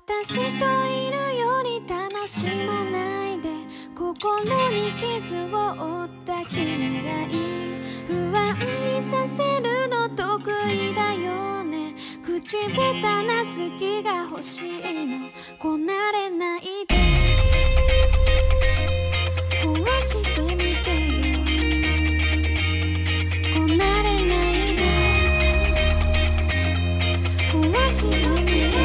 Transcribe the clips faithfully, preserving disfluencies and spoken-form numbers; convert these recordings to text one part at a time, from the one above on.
私といるより楽しまないで、心に傷を負った君がいい。不安にさせるの得意だよね。口下手な好きが欲しいの。こなれないで壊してみてよ。こなれないで壊してみてよ。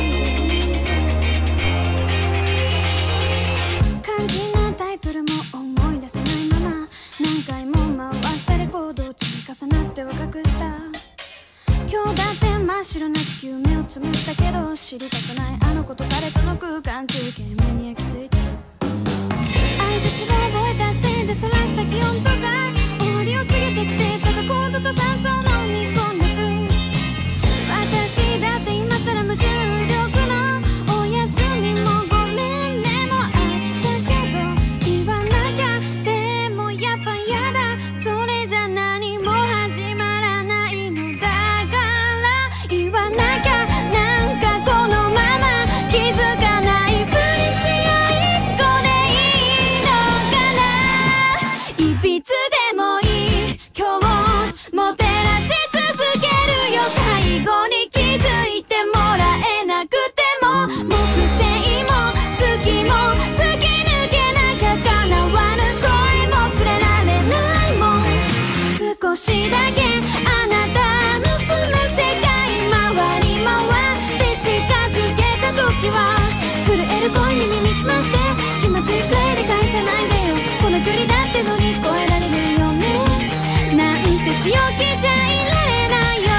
肝心なタイトルも思い出せないまま、何回も回したレコードを積み重なっては隠した。今日だって真っ白な地球、目をつむったけど知りたくないあの子と彼との空間中継目に焼き付いてる。相槌が覚えたせいでそらした気温とか終わりを告げてきて、ただコードと酸素を飲み込んでく。私だって今更無重力のお休みもごめんねも飽きたけど言わなきゃ。でもやっぱやだ、それじゃ何も始まらないのだから言わなきゃ。なんかこのまま気づかないふりしよう一個でいいのかな。いびつでもいい今日も照らし続けるよ。最後に気づいてもらえなくても木星も月も突き抜けなきゃ叶わぬ恋も触れられないもん。少しだけあなたの住む世界回り回って近づけた時は震える恋に耳すまして気まずいくらいで返さないでよ。この距離だって乗り越えられるよね。なんて強気じゃいられないよ。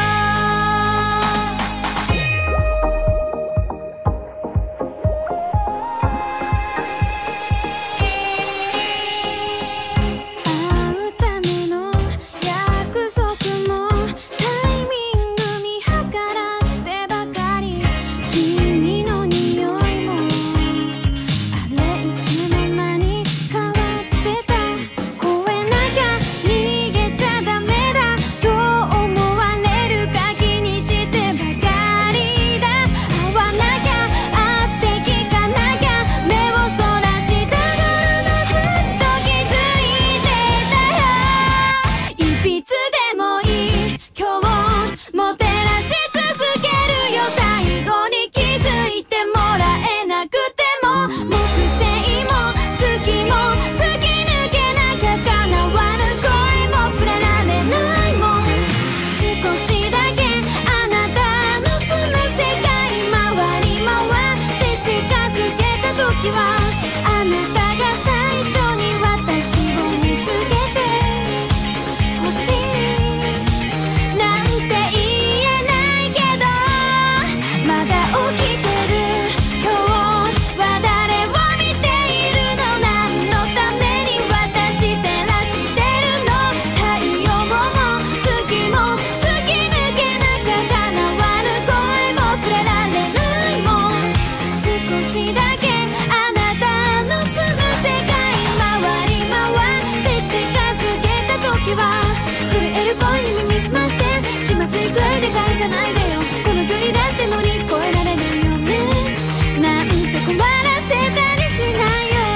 会うための約束もタイミング見計らってばかり。君の匂いもあれいつの間に変わってた。超えなきゃ逃げちゃダメだと思われるか気にしてばかりだ。会わなきゃ会って聞かなきゃ目をそらしたがるのずっと気づいてたよ。いびつでもいい今日も照らし続けるよ。最後に気づいてもらえなくても木星も月も突き抜けなきゃ叶わぬ恋も触れられないもん。少しだけあなたの住む世界回り回って近づけた時はあなたが最初に私を見つけて欲しいなんて言えないけどまだ起きてる。今日は誰を見ているの。何のために私照らしてるの。太陽も月も突き抜けなきゃ叶わぬ声も触れられないもん。少しだけあなたの住む世界回り回って近づけた時は震える声に耳すまして気まずいくらいで返さないでよ。この距離だって乗り越えられるよね。なんて困らせたりしないよ。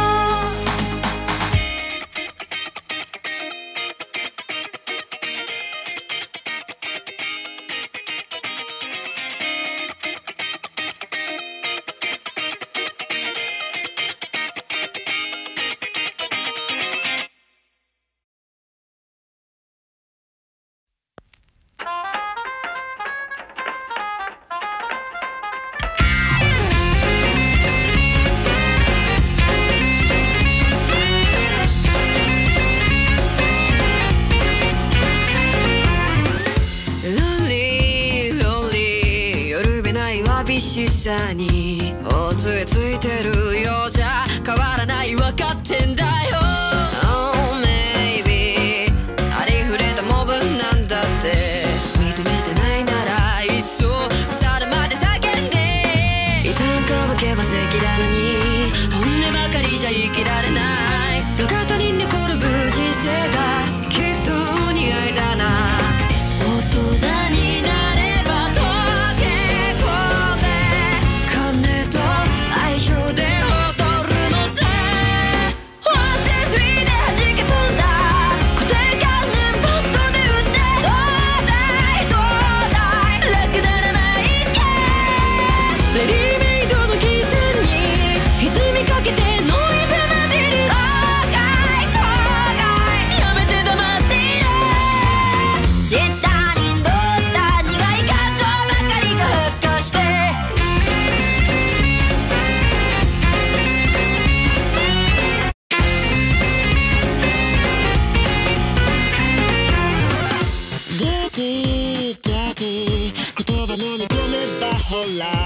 ロンリーロンリー夜べないわびしさにおつえついてるようじゃ変わらないわかってんだよ。 Oh maybe ありふれたモブなんだって認めてないならいっそ腐るまで叫んで。いたかわけは赤裸々に本音ばかりじゃ生きられない。路肩に寝転ぶ人生がきっとお似合いだな。大人になれば溶け込んで金と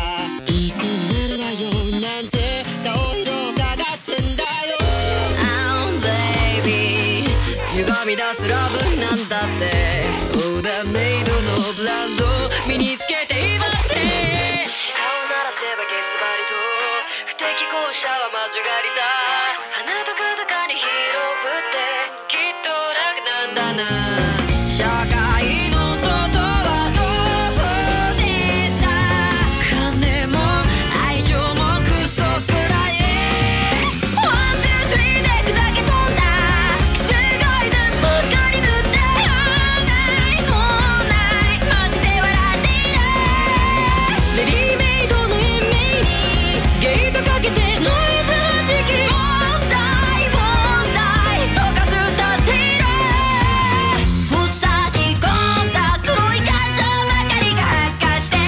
いい子になるわよなんて顔色がかってんだよ。 Oh baby 歪み出すラブなんだって、オーダーメイドのブランド身につけて今って舌を鳴らせばゲスバリと不適合者は魔女狩りさ。鼻とかとかに広ぶってきっと楽なんだな。社会の外はどこですか。金も愛情もクソくらい。ワンツースリーで砕け飛んだすごいねばかり塗ってないもないマジで笑っている。レディメイドの延命にゲートかけてノイズはじき問題問題とかずったっている。塞ぎ込んだ黒い感情ばかりが発火して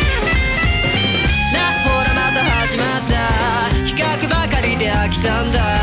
な、ほらまた始まった比較ばかりで飽きたんだ。